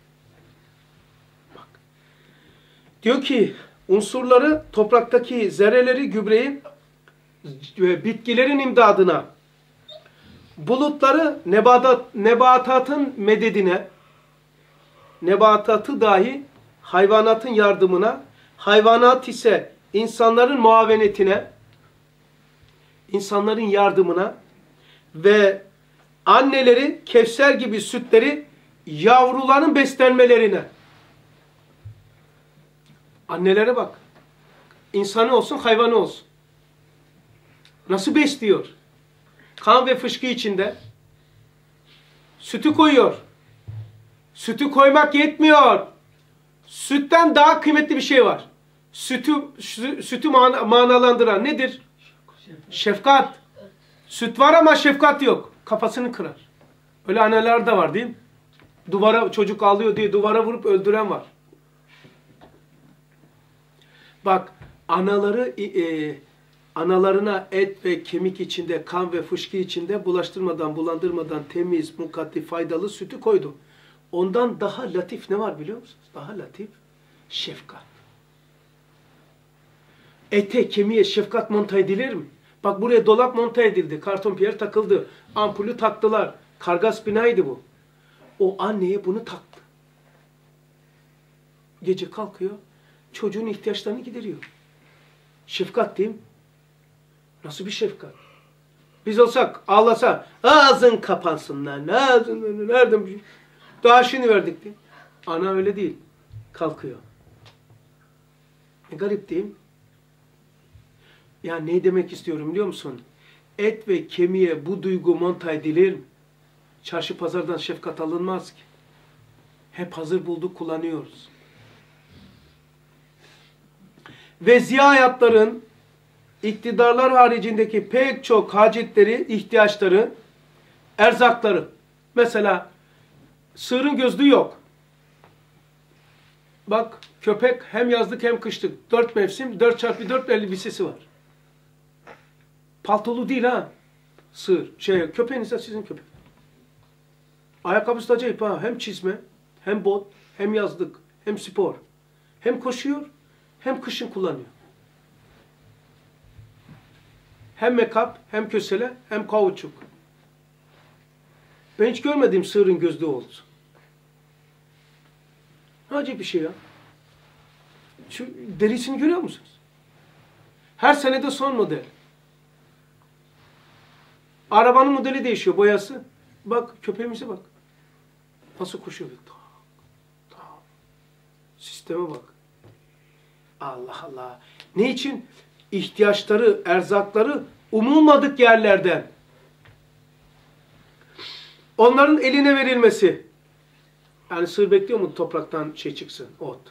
Bak. Diyor ki unsurları topraktaki zerreleri, gübreyi bitkilerin imdadına, bulutları nebatatın mededine, nebatatı dahi hayvanatın yardımına, hayvanat ise insanların muavenetine, insanların yardımına ve anneleri Kevser gibi sütleri yavruların beslenmelerine. Annelere bak. İnsanı olsun, hayvanı olsun. Nasıl besliyor? Kan ve fışkı içinde. Sütü koyuyor. Sütü koymak yetmiyor. Sütten daha kıymetli bir şey var. Sütü manalandıran nedir? Şefkat. Süt var ama şefkat yok. Kafasını kırar. Öyle anneler de var değil mi? Duvara çocuk ağlıyor diye duvara vurup öldüren var. Bak analarına et ve kemik içinde, kan ve fışkı içinde bulaştırmadan, bulandırmadan temiz, mukaddi, faydalı sütü koydu. Ondan daha latif ne var biliyor musunuz? Daha latif şefkat. Ete, kemiğe şefkat monta edilir mi? Bak buraya dolap monta edildi, karton piyer takıldı, ampulü taktılar. Kargas binaydı bu. O anneye bunu taktı. Gece kalkıyor, çocuğun ihtiyaçlarını gideriyor. Şefkat değil mi? Nasıl bir şefkat? Biz olsak, ağlasa, ağzın kapansın lan, ağzın, nereden bir şey? Daha şimdi verdik değil mi? Ana öyle değil. Kalkıyor. Garip değil mi? Ya ne demek istiyorum biliyor musun? Et ve kemiğe bu duygu monta edilir mi? Çarşı pazardan şefkat alınmaz ki. Hep hazır bulduk kullanıyoruz. Ve ziyayatların iktidarlar haricindeki pek çok hacetleri, ihtiyaçları, erzakları. Mesela sığırın gözlüğü yok. Bak köpek hem yazlık hem kışlık. 4 mevsim 4x4 elbisesi var. Paltolu değil ha. Sığır. Köpeğiniz de sizin köpek. Ayakkabısı da acayip ha. Hem çizme, hem bot, hem yazlık, hem spor. Hem koşuyor, hem kışın kullanıyor. Hem make-up, hem kösele, hem kauçuk. Ben hiç görmedim sığırın gözlüğü oldu. Acayip bir şey ya. Şu derisini görüyor musunuz? Her senede son model. Arabanın modeli değişiyor, boyası. Bak köpeğimize bak. Nasıl koşuyor? Sisteme bak. Allah Allah. Ne için? İhtiyaçları, erzakları umulmadık yerlerden. Onların eline verilmesi. Yani sığır bekliyor mu topraktan şey çıksın, ot.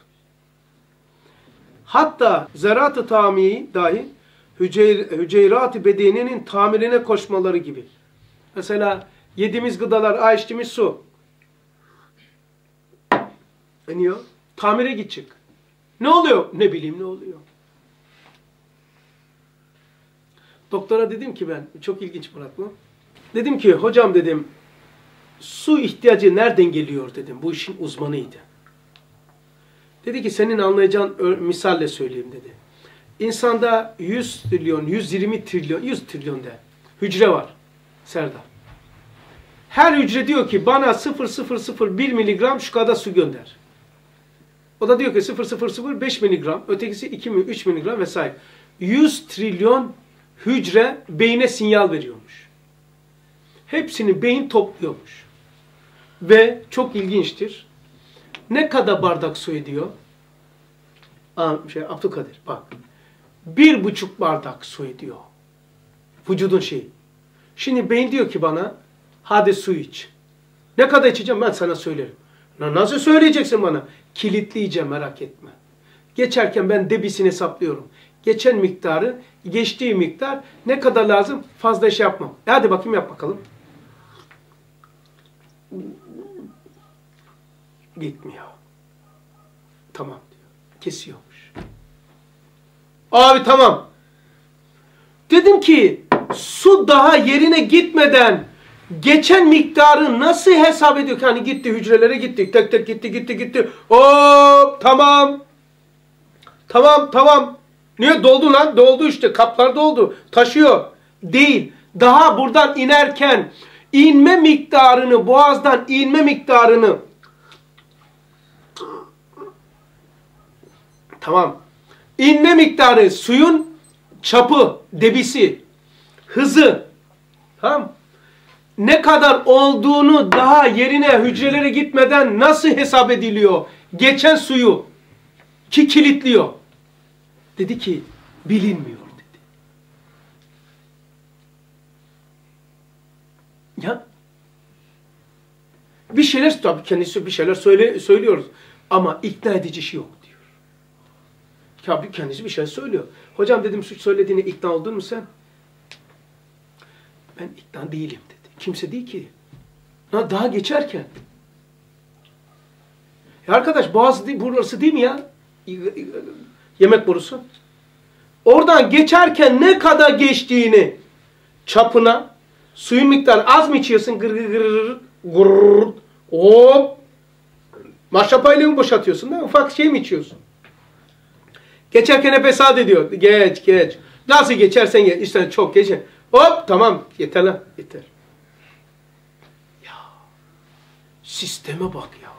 Hatta zeraat-ı tamiyi dahi hüceyrat-ı bedeninin tamirine koşmaları gibi. Mesela yediğimiz gıdalar, içtiğimiz su. Ne o? Tamire gidecek. Ne oluyor? Ne bileyim ne oluyor. Doktora dedim ki ben, çok ilginç Murat bu. Dedim ki hocam dedim, su ihtiyacı nereden geliyor dedim. Bu işin uzmanıydı. Dedi ki senin anlayacağın misalle söyleyeyim dedi. İnsanda 100 trilyon, 120 trilyon, 100 trilyon de hücre var Serdar. Her hücre diyor ki bana 0,001 miligram şu kadar su gönder. O da diyor ki 0,005 miligram, ötekisi 2 mi 3 miligram vesaire. 100 trilyon hücre beyne sinyal veriyormuş. Hepsini beyin topluyormuş. Ve çok ilginçtir. Ne kadar bardak su ediyor? Abdülkadir bak. 1,5 bardak su ediyor. Vücudun şeyi. Şimdi beyin diyor ki bana hadi su iç. Ne kadar içeceğim ben sana söylerim. Nasıl söyleyeceksin bana? Kilitleyeceğim merak etme. Geçerken ben debisini hesaplıyorum. Geçen miktarı, geçtiği miktar ne kadar lazım? Fazla şey yapmam. Hadi bakayım yap bakalım. Gitmiyor. Tamam diyor. Kesiyormuş. Abi tamam. Dedim ki su daha yerine gitmeden geçen miktarı nasıl hesap ediyor? Hani gitti hücrelere gitti. Tek tek gitti. Hop tamam. Tamam. Niye doldu lan? Doldu işte. Kaplar doldu. Taşıyor. Değil. Daha buradan inerken inme miktarını, boğazdan inme miktarını tamam. İnme miktarı suyun çapı, debisi, hızı tamam. Ne kadar olduğunu daha yerine hücrelere gitmeden nasıl hesap ediliyor? Geçen suyu ki kilitliyor. Dedi ki bilinmiyor dedi. Ya bir şeyler tabii kendisi bir şeyler söylüyoruz ama ikna edici şey yok diyor. Ya kendisi bir şey söylüyor. Hocam dedim söylediğine ikna oldun mu sen? Ben ikna değilim dedi. Kimse değil ki. Daha geçerken. Ya arkadaş boğaz burası değil mi ya? Yemek borusu. Oradan geçerken ne kadar geçtiğini çapına suyun miktarı az mı içiyorsun? Gır hop. Maşrapayla mı boşaltıyorsun? Değil mi? Ufak şey mi içiyorsun? Geçerken hep hesap ediyor. Geç. Nasıl geçersen geç. İşte çok geç. Hop tamam. Yeter lan. Yeter. Ya. Sisteme bak ya.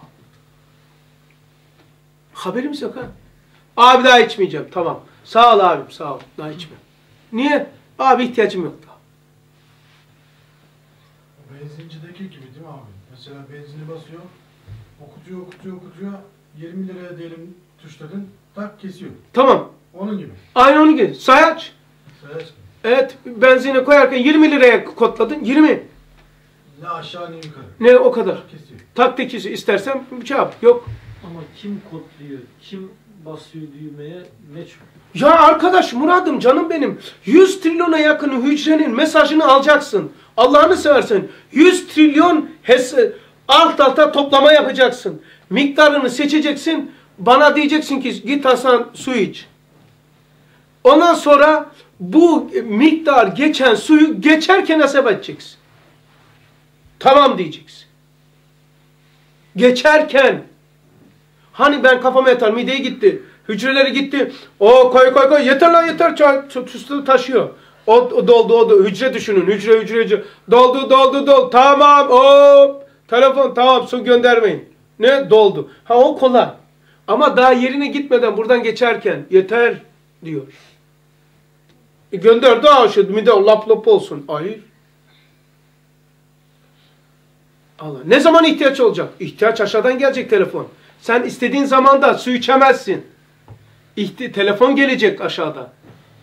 Haberimiz yok ha. Abi daha içmeyeceğim. Tamam. Sağ ol abim. Sağ ol. Daha içmem. Niye? Abi ihtiyacım yok daha. Benzincideki gibi değil mi abi? Mesela benzini basıyor. Okutuyor. 20 liraya diyelim tuşladın. Tak kesiyor. Tamam. Onun gibi. Aynı onun gibi. Sayaç. Sayaç. Evet. Benzini koyarken 20 liraya kodladın. 20. Ne aşağı ne yukarı. Ne o kadar. Tak kesiyor. Tak tekisi istersen bir yap. Yok. Ama kim kodluyor, kim basıyor düğmeye ne çok. Ya arkadaş Murad'ım canım benim 100 trilyona yakın hücrenin mesajını alacaksın. Allah'ını seversen 100 trilyon alt alta toplama yapacaksın. Miktarını seçeceksin. Bana diyeceksin ki git Hasan su iç. Ondan sonra bu miktar geçen suyu geçerken hesap edeceksin. Tamam diyeceksin. Geçerken hani ben kafama yatar mideye gitti. Hücreleri gitti. O koy. Yeter lan yeter. Tüslü taşıyor. O doldu. Hücre düşünün. Hücre. Doldu. Tamam. Hop. Telefon tamam. Su göndermeyin. Ne? Doldu. Ha o kolay. Ama daha yerine gitmeden buradan geçerken yeter diyor. Gönder daha şu mide lap olsun. Hayır. Allah. Ne zaman ihtiyaç olacak? İhtiyaç aşağıdan gelecek telefon. Sen istediğin zaman da su içemezsin. Telefon gelecek aşağıda.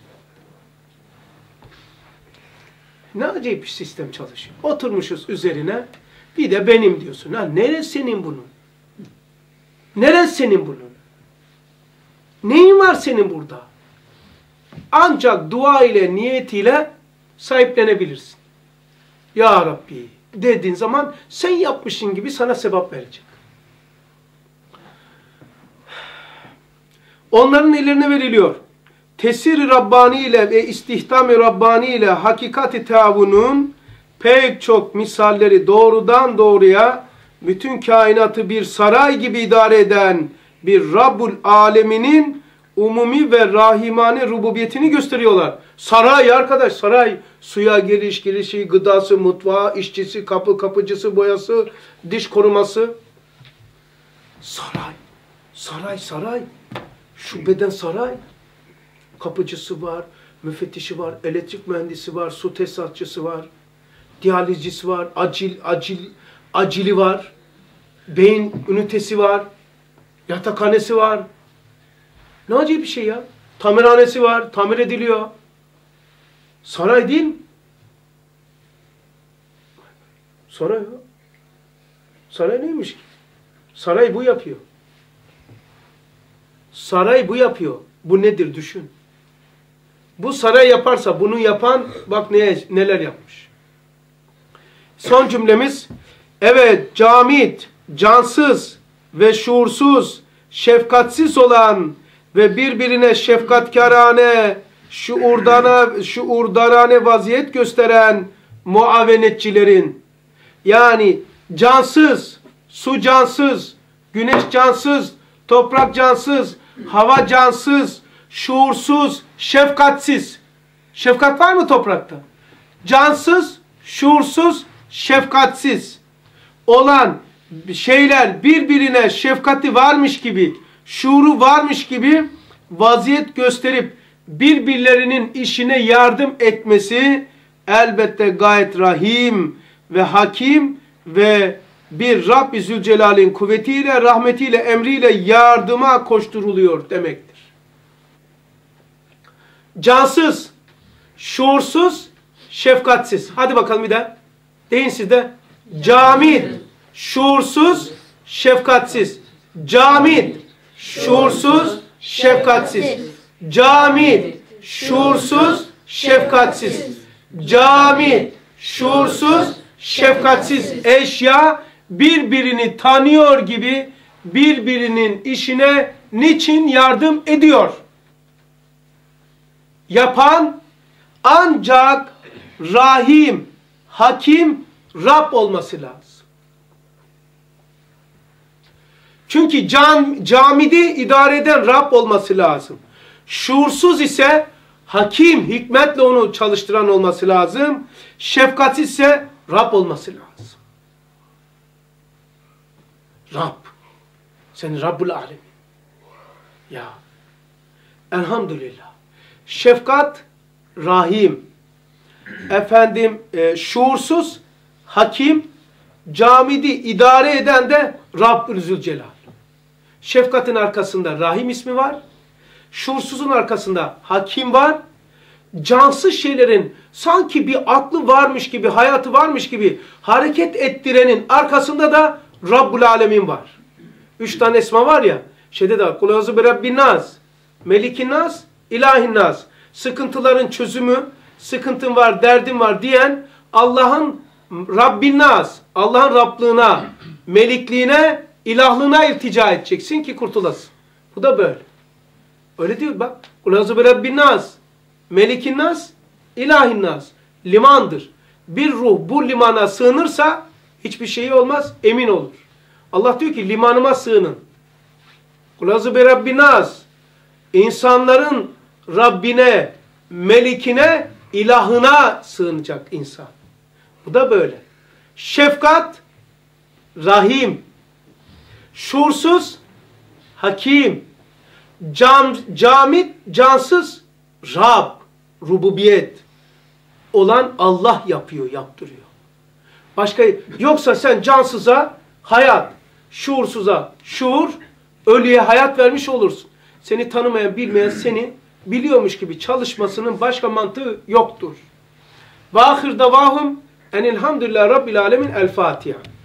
Ne acayip bir sistem çalışıyor. Oturmuşuz üzerine. Bir de benim diyorsun. Ha, neresi senin bunun? Neresi senin bunun? Neyin var senin burada? Ancak dua ile, niyetiyle sahiplenebilirsin. Ya Rabbi dediğin zaman sen yapmışsın gibi sana sevap verecek. Onların ellerine veriliyor. Tesir-i Rabbani ile ve istihdam-ı Rabbani ile hakikati teavunun pek çok misalleri doğrudan doğruya bütün kainatı bir saray gibi idare eden bir Rabbul Aleminin umumi ve rahimane rububiyetini gösteriyorlar. Saray arkadaş, saray. Suya girişi, gıdası, mutfağı, işçisi, kapıcısı, boyası, diş koruması. Saray. Saray saray. Şubeden saray. Kapıcısı var, müfettişi var, elektrik mühendisi var, su tesisatçısı var, diyalizcisi var, acili var, beyin ünitesi var, yatakhanesi var. Ne acayip bir şey ya. Tamirhanesi var, tamir ediliyor. Saray değil mi? Saray ya. Saray neymiş ki? Saray bu yapıyor. Saray bu yapıyor. Bu nedir düşün. Bu saray yaparsa bunu yapan bak neler yapmış. Son cümlemiz, evet camit, cansız ve şuursuz, şefkatsiz olan ve birbirine şefkatkarane, şuurdarane vaziyet gösteren muavenetçilerin, yani cansız, su cansız, güneş cansız, toprak cansız, hava cansız, şuursuz, şefkatsiz. Şefkat var mı toprakta? Cansız, şuursuz, şefkatsiz olan şeyler birbirine şefkati varmış gibi, şuuru varmış gibi vaziyet gösterip birbirlerinin işine yardım etmesi elbette gayet rahim ve hakim ve bir Rabbi Zülcelal'in kuvvetiyle, rahmetiyle, emriyle yardıma koşturuluyor demektir. Cansız, şuursuz, şefkatsiz. Hadi bakalım bir daha. Deyin siz de. Camit, şuursuz, şefkatsiz. Camit, şuursuz, şefkatsiz. Camit, şuursuz, şefkatsiz. Camit, şuursuz, şefkatsiz eşya birbirini tanıyor gibi birbirinin işine niçin yardım ediyor? Yapan ancak rahim, hakim, Rab olması lazım. Çünkü camidi idare eden Rab olması lazım. Şuursuz ise hakim, hikmetle onu çalıştıran olması lazım. Şefkatsiz ise Rab olması lazım. Rab. Sen Rabbul Alemin. Ya. Elhamdülillah. Şefkat, rahim. Efendim, şuursuz, hakim, camidi idare eden de Rabbül Zülcelal. Şefkatin arkasında rahim ismi var. Şuursuzun arkasında hakim var. Cansız şeylerin sanki bir aklı varmış gibi, hayatı varmış gibi hareket ettirenin arkasında da Rabbul Alemin var. 3 tane esma var ya. Şeyde de Kul Euzu bi Rabbin Nas, Melikin Nas, İlahin Nas. Sıkıntıların çözümü, sıkıntın var, derdin var diyen Allah'ın Rabbin Nas, Allah'ın Rablığına, melikliğine, ilahlığına iltica edeceksin ki kurtulasın. Bu da böyle. Öyle diyor bak. Kul Euzu bi Rabbin Nas, Melikin Nas, İlahin Nas. Limandır. Bir ruh bu limana sığınırsa hiçbir şeyi olmaz, emin olur. Allah diyor ki limanıma sığının. Kul Euzu bi Rabbin Nas. İnsanların Rabbine, melikine, ilahına sığınacak insan. Bu da böyle. Şefkat, rahim. Şuursuz, hakim. Camit, cansız, Rab, rububiyet olan Allah yapıyor, yaptırıyor. Başka, yoksa sen cansıza hayat, şuursuza şuur, ölüye hayat vermiş olursun. Seni tanımayan, bilmeyen seni biliyormuş gibi çalışmasının başka mantığı yoktur. Ve ahir davahum enilhamdülillah Rabbil Alemin. El Fatiha.